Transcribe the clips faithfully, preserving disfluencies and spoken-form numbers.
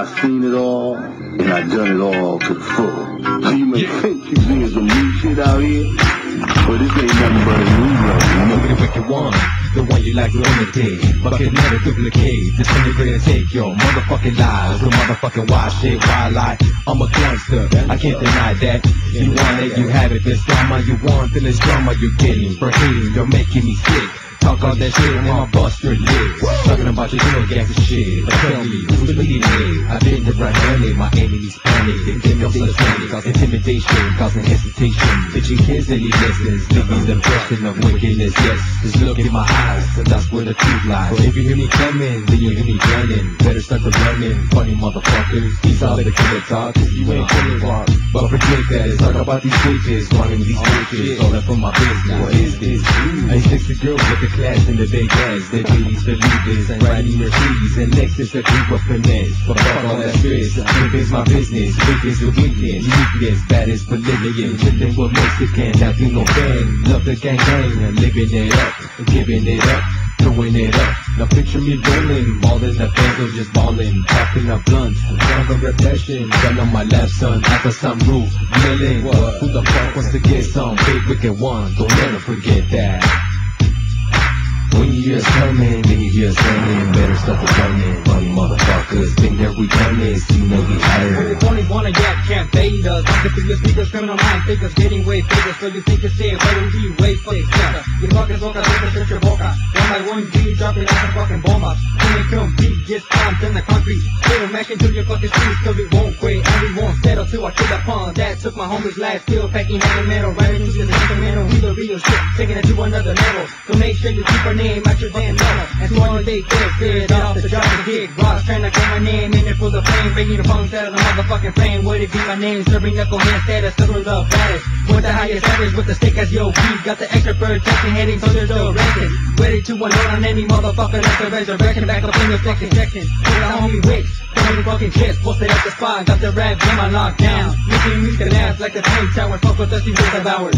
I seen it all, and I done it all to the full. So you may think you seeing some new shit out here, but this ain't nothing but a new love, you know? The wicked one, the one you like to imitate, but can never duplicate. Disintegrate and take your motherfucking lies. The motherfucking wild shit, wild lie. I'm a gangster, I can't deny that. You want it, you have it. This drama you want, then this drama you're getting. For hating, you're making me sick. Talk all that shit and then I'll bust your lips. Talking about your little gangster shit. But tell me, who's believing me? I've been the right handed, my enemies panic. They think I'm such panic, cause intimidation, causing hesitation. Bitching kids and he listens, living the impression of wickedness. Yes, just look in my eyes, and that's where the truth lies. So if you hear me coming, then you hear me running. Better start the running, funny motherfuckers. These all the killer talk, cause you ain't killing walk. But forget that, it's talk about these bitches, wanting these bitches. All that for my business, what is this? I sexy girls with the class in the big ass. They ladies believe this, and riding Mercedes and Lexus a group of finesse. But fuck all that stress, it is my business. Weakness to weakness, uniqueness, baddest Bolivian. Chillin' with Mexican, Latino fan. Love the gang gang, and living it up, giving it up, throwing it up. Now picture me rolling, ballin' the pencil, just ballin', popping a blunt, jungle repression, gun on my left, son, after some roof, yelling. Who the fuck wants to get some big wicked one? Don't ever forget that. When you hear us coming, then you hear us running. Better start the running. Funny motherfuckers, think that we done this, you know we higher. When the twenties wanna get, can't fade us. I'm the biggest speakers, criminal mind thinkers, getting way bigger. So you think you're saying, why don't you wait for it? You're fucking boca, don't shut your boca. One by one, G, dropping out the fucking bombas. When it come beat, gets pumped in the concrete. Still mashing to your fucking streets, cause we won't quit. And we won't settle till I kill that pond. That took my homies last, still packing heavy metal. Riding through the sentimental, we the real shit, taking it to another level. So make sure you keep our name at your damn level. And so on they feel feared off the job to get rocks, trying to get my name in it for the fame, bringing the punks out of the motherfucking frame. Would it be my name, serving knuckle hand status, still the baddest, with the highest average, with the stick as yo beat, got the extra protection heading, so there's no record, ready to unload on any motherfucker like a resurrection, back up in your section section, with the homie Wicks, the fucking chest, posted at the spot, got the rap game on lockdown, making me collapse like the twin tower, fuck with us, these with ours.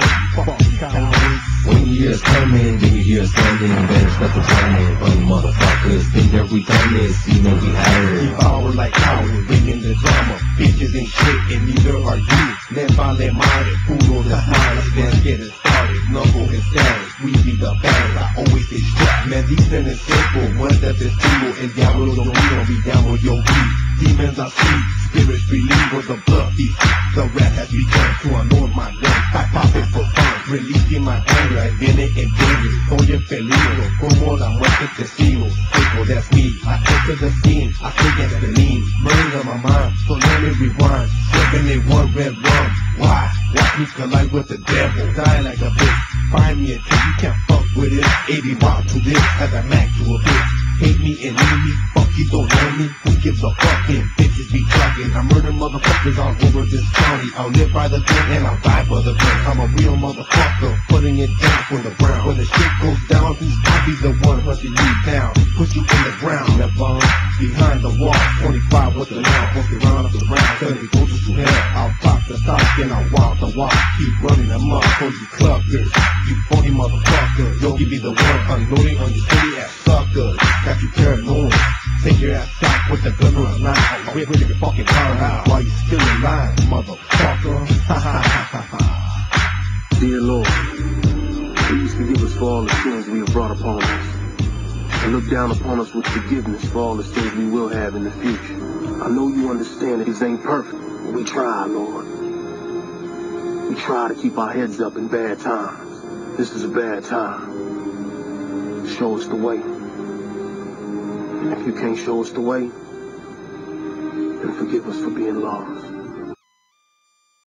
When you hear us coming, then you hear us running. Better start the running. Funny motherfuckers, think that we done this, you know we higher. We power like power, bringing the drama. Bitches ain't shit, and neither are you. Let vale madre, puro desmadre. Let's get it started, knuckle and status. We be the baddest, I always stay strapped. Man, these men is simple, muerte testigo. El diablo lo mío, we down with your beat. Demons I see, spirits believe with the blood feast. The rap has begun to unload my gun. I pop it for fun, releasing my anger. I viene en danger, estoy en peligro. Como la muerte testigo. People, that's me. I enter the scene, I think it's the lean. Murder my mind, so let me rewind. seven eight one red rum. Why? Watch me collide with the devil. Die like a bitch. Find me a trick, you can't fuck with it. eighty rock to this, as I mac to a bitch. Hate me and leave me, fuck you don't know me. Who gives a fucking bitches be talking? I murder motherfuckers all over this county. I'll live by the gun and I'll die for the gun. I'm a real motherfucker, putting it down for the ground. When the shit goes down, I'll be the one hunting you down. Put you in the ground, that bomb behind the wall. twenty-five with the now, post around up the round. Tell me go to hell, I'll pop the top and I'll walk the walk. Keep running them up for you cluckers. You phony motherfucker, Yogi be the one unloading on your city ass suckers. Got you paranoid. Take your ass out with the gun on the line. I'll whip your fucking car out while you still in line, motherfucker. Ha ha ha ha. Dear Lord, please forgive us for all the sins we have brought upon us, and look down upon us with forgiveness for all the sins we will have in the future. I know you understand that these ain't perfect, but we try, Lord. We try to keep our heads up in bad times. This is a bad time. Show us the way. And if you can't show us the way, then forgive us for being lost.